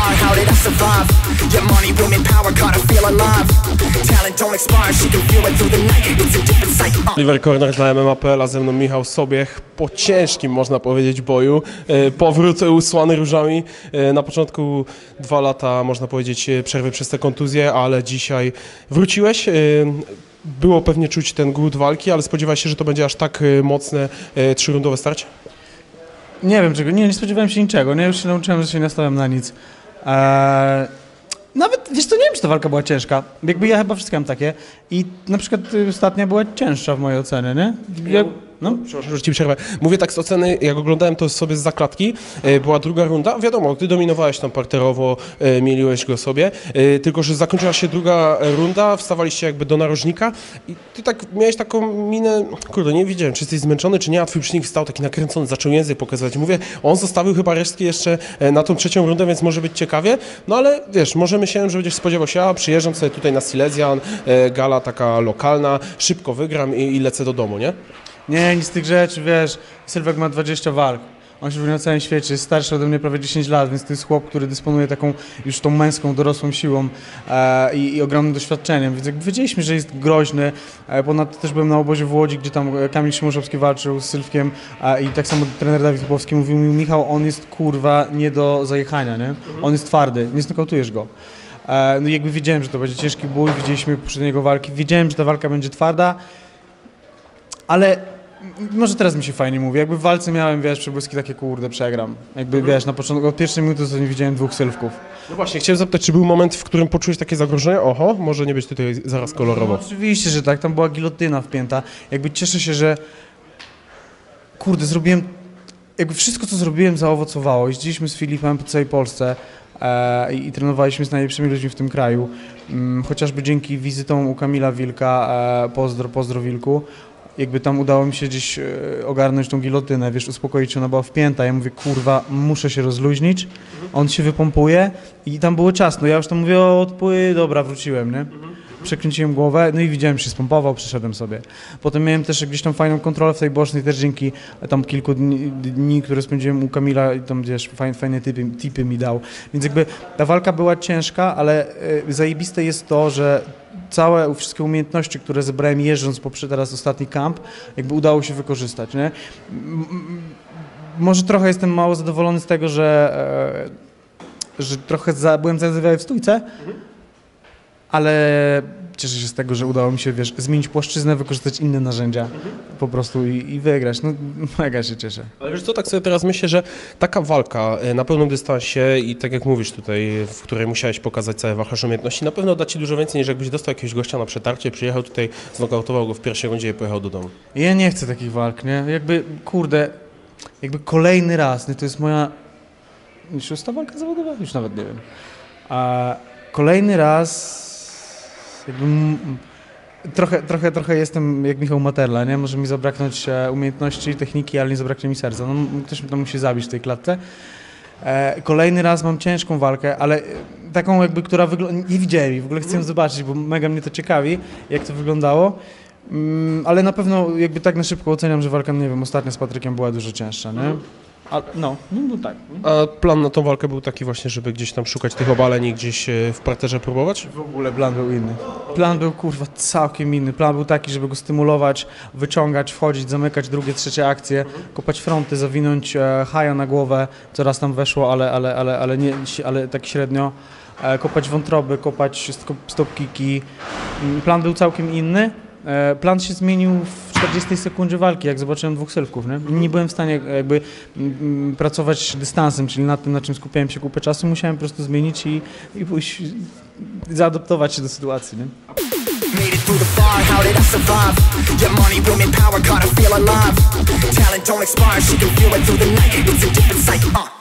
far, how did I survive? Yeah, money, women, power, gotta feel alive. Talent don't expire, she can feel it through the night. It's a different sight. Oliver Corner dla MMA.pl, a ze mną Michał Sobiech po ciężkim, można powiedzieć, boju. Powrót usłany różami. Na początku 2 lata, można powiedzieć, przerwy przez te kontuzje, ale dzisiaj wróciłeś. Było pewnie czuć ten głód walki, ale spodziewałeś się, że to będzie aż tak mocne 3-rundowe starcie? Nie wiem czego, nie spodziewałem się niczego, nie? Już się nauczyłem, że się nie nastawiam na nic. Nawet, wiesz co, nie wiem, czy ta walka była ciężka. Jakby ja chyba wszystkie mam takie. I na przykład ostatnia była cięższa w mojej ocenie, nie? No. Przepraszam, że ci przerwę. Mówię tak z oceny, jak oglądałem to sobie z zakładki, była druga runda, wiadomo, ty dominowałeś tam parterowo, mieliłeś go sobie, tylko że zakończyła się druga runda, wstawaliście jakby do narożnika i ty tak miałeś taką minę, kurde, nie widziałem, czy jesteś zmęczony, czy nie, a twój przeciwnik wstał taki nakręcony, zaczął język pokazywać. Mówię, on zostawił chyba resztki jeszcze na tą trzecią rundę, więc może być ciekawie, no ale wiesz, może myślałem, że będziesz spodziewał się, a przyjeżdżam sobie tutaj na Silesian, gala taka lokalna, szybko wygram i lecę do domu, nie? Nie, nic z tych rzeczy, wiesz, Sylwek ma 20 walk, on się na całym świecie, jest starszy ode mnie prawie 10 lat, więc to jest chłop, który dysponuje taką już tą męską, dorosłą siłą i ogromnym doświadczeniem, więc jakby wiedzieliśmy, że jest groźny, ponadto też byłem na obozie w Łodzi, gdzie tam Kamil Szymuszowski walczył z Sylwkiem i tak samo trener Dawid Lubowski mówił mi, Michał, on jest kurwa nie do zajechania, nie? On jest twardy, nie znokautujesz go. No i jakby wiedziałem, że to będzie ciężki bój, widzieliśmy poprzedniego walki, wiedziałem, że ta walka będzie twarda, ale może teraz mi się fajnie mówi, jakby w walce miałem, wiesz, przebłyski takie, kurde, przegram. Jakby, wiesz, na początku, od pierwszej minuty to nie widziałem 2 Sylwków. No właśnie, chciałem zapytać, czy był moment, w którym poczułeś takie zagrożenie? Oho, może nie być tutaj zaraz kolorowo. No, oczywiście, że tak, tam była gilotyna wpięta. Jakby cieszę się, że, kurde, zrobiłem, jakby wszystko, co zrobiłem, zaowocowało. Jeździliśmy z Filipem po całej Polsce i trenowaliśmy z najlepszymi ludźmi w tym kraju. Chociażby dzięki wizytom u Kamila Wilka, pozdro Wilku. Jakby tam udało mi się gdzieś ogarnąć tą gilotynę, wiesz, uspokoić, ona była wpięta. Ja mówię, kurwa, muszę się rozluźnić, on się wypompuje i tam było ciasno. Ja już tam mówię, odpływ, dobra, wróciłem, nie? Przekręciłem głowę, no i widziałem, że się spompował, przyszedłem sobie. Potem miałem też gdzieś tam fajną kontrolę w tej bocznej, też dzięki tam kilku dni, które spędziłem u Kamila i tam, wiesz, fajne tipy mi dał. Więc jakby ta walka była ciężka, ale zajebiste jest to, że wszystkie umiejętności, które zebrałem jeżdżąc poprzez teraz ostatni kamp, jakby udało się wykorzystać, nie? Może trochę jestem mało zadowolony z tego, że trochę byłem zaryzykowy w stójce, ale cieszę się z tego, że udało mi się, wiesz, zmienić płaszczyznę, wykorzystać inne narzędzia po prostu i wygrać. No mega się cieszę. Ale wiesz co, tak sobie teraz myślę, że taka walka na pełnym dystansie i tak jak mówisz tutaj, w której musiałeś pokazać cały wachlarz umiejętności, na pewno da ci dużo więcej niż jakbyś dostał jakiegoś gościa na przetarcie, przyjechał tutaj, znokautował go w pierwszej rundzie i pojechał do domu. Ja nie chcę takich walk, nie? Jakby, kurde, jakby kolejny raz, nie? To jest moja 6. walka zawodowa? Już nawet nie wiem. A kolejny raz jakby trochę jestem jak Michał Materla, nie? Może mi zabraknąć umiejętności, techniki, ale nie zabraknie mi serca. No, ktoś mnie tam musi zabić w tej klatce. Kolejny raz mam ciężką walkę, ale taką jakby, która wygląda... Nie widziałem jej, w ogóle chcę ją zobaczyć, bo mega mnie to ciekawi, jak to wyglądało. Ale na pewno jakby tak na szybko oceniam, że walka, nie wiem, ostatnia z Patrykiem była dużo cięższa, nie? No tak. A plan na tą walkę był taki właśnie, żeby gdzieś tam szukać tych obaleń i gdzieś w parterze próbować? W ogóle plan był inny. Plan był, kurwa, całkiem inny. Plan był taki, żeby go stymulować, wyciągać, wchodzić, zamykać drugie, trzecie akcje, kopać fronty, zawinąć haja na głowę, co raz tam weszło, ale tak średnio. Kopać wątroby, kopać stop kicki. Plan był całkiem inny. Plan się zmienił w 40 sekundzie walki, jak zobaczyłem 2 Sylwków, nie? Nie byłem w stanie jakby pracować dystansem, czyli nad tym, na czym skupiałem się kupę czasu, musiałem po prostu zmienić i pójść, zaadoptować się do sytuacji, nie? Made it through the fire, how did I survive? Yeah, money, women, power, gotta feel alive. Talent don't expire, she can feel it through the night. It's a different sight,